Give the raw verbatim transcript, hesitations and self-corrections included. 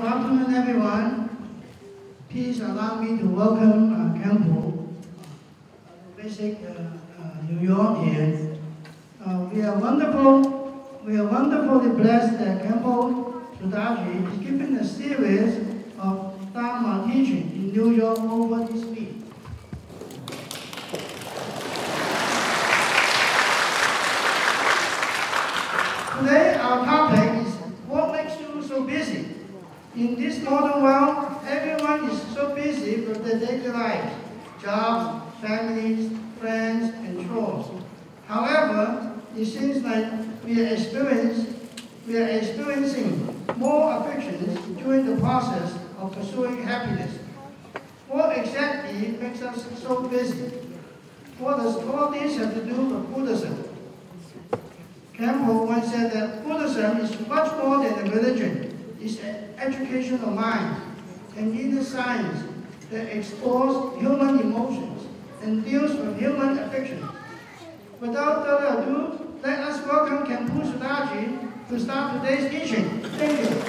Good afternoon, everyone. Please allow me to welcome uh, Khenpo to visit uh, uh, New York here. Uh, we are wonderful. We are wonderfully blessed that Khenpo Sudaji is giving a series of Dharma teaching in New York over this week. Today, our topic is what makes you so busy. In this modern world, everyone is so busy with their daily lives, jobs, families, friends, and chores. However, it seems like we are experiencing, we are experiencing more afflictions during the process of pursuing happiness. What exactly makes us so busy? What does all this have to do with Buddhism? Khenpo once said that Buddhism is much more than a religion. It's an education of mind, an inner science that explores human emotions and deals with human affections. Without further ado, let us welcome Khenpo Sudaji to start today's teaching. Thank you.